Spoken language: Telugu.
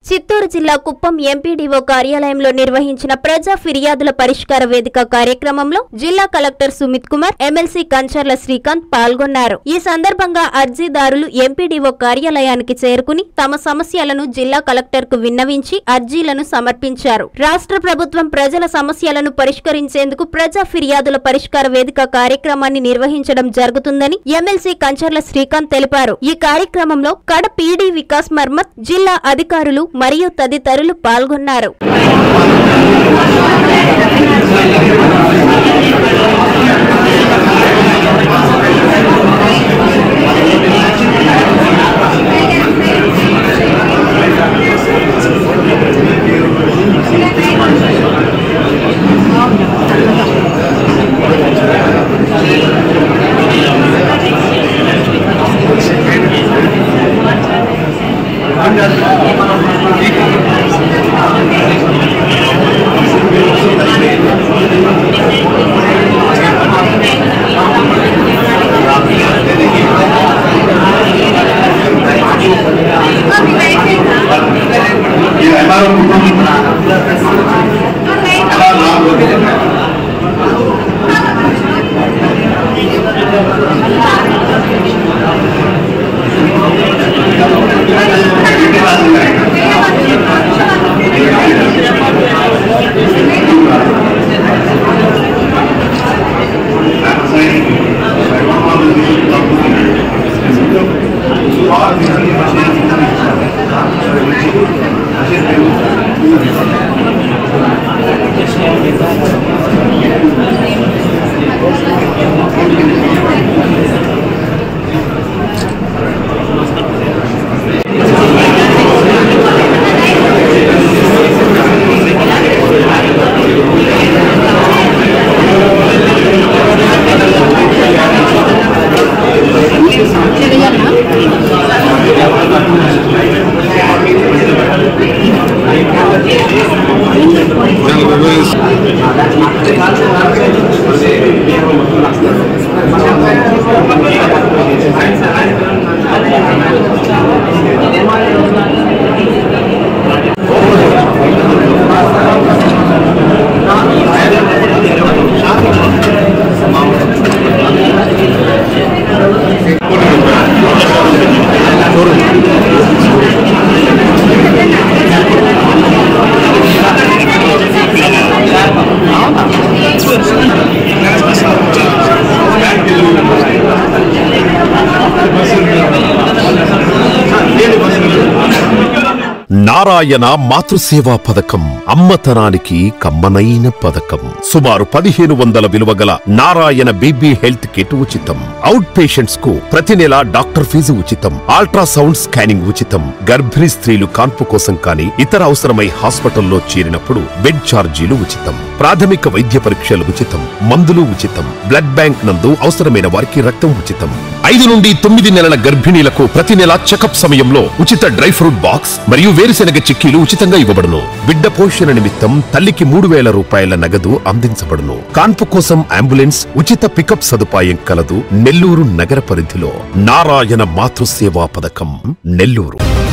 చిత్తూరు జిల్లా కుప్పం ఎంపీడీఓ కార్యాలయంలో నిర్వహించిన ప్రజా ఫిర్యాదుల పరిష్కార వేదిక కార్యక్రమంలో జిల్లా కలెక్టర్ సుమిత్ కుమార్, ఎమ్మెల్సీ కంచర్ల శ్రీకాంత్ పాల్గొన్నారు. ఈ సందర్భంగా అర్జీదారులు ఎంపీడీఓ కార్యాలయానికి చేరుకుని తమ సమస్యలను జిల్లా కలెక్టర్ కు విన్నవించి అర్జీలను సమర్పించారు. రాష్ట్ర ప్రభుత్వం ప్రజల సమస్యలను పరిష్కరించేందుకు ప్రజా ఫిర్యాదుల పరిష్కార వేదిక కార్యక్రమాన్ని నిర్వహించడం జరుగుతుందని ఎమ్మెల్సీ కంచర్ల శ్రీకాంత్ తెలిపారు. ఈ కార్యక్రమంలో కడ పీడీ వికాస్ మర్మత్, జిల్లా అధికారులు మరియు తదితరులు పాల్గొన్నారు. నారాయణ మాతృసేవా పథకం అమ్మతనానికి కమ్మనైన పథకం. సుమారు 1500 విలువగల నారాయణ బీబీ హెల్త్ కిట్ ఉచితం. అవుట్ పేషెంట్స్ కు ప్రతి నెల డాక్టర్ ఫీజు ఉచితం. అల్ట్రాసౌండ్ స్కానింగ్ ఉచితం. గర్భిణీ స్త్రీలు కాన్పు కోసం కానీ ఇతర అవసరమై హాస్పిటల్లో చేరినప్పుడు బెడ్ ఛార్జీలు ఉచితం. ప్రాథమిక వైద్య పరీక్షలు ఉచితం. మందులు ఉచితం. బ్లడ్ బ్యాంక్ నందు అవసరమైన వారికి రక్తం ఉచితం. 5 నుండి 9 నెలల గర్భిణీలకు ప్రతి నెల చెకప్ సమయంలో ఉచిత డ్రై ఫ్రూట్ బాక్స్ మరియు వేరుశెనగ చిక్కీలు ఉచితంగా ఇవ్వబడును. బిడ్డ పోషణ నిమిత్తం తల్లికి 3000 రూపాయల నగదు అందించబడును. కాన్పు కోసం అంబులెన్స్ ఉచిత పికప్ సదుపాయం కలదు. నెల్లూరు నగర పరిధిలో నారాయణ మాతృసేవా పథకం, నెల్లూరు.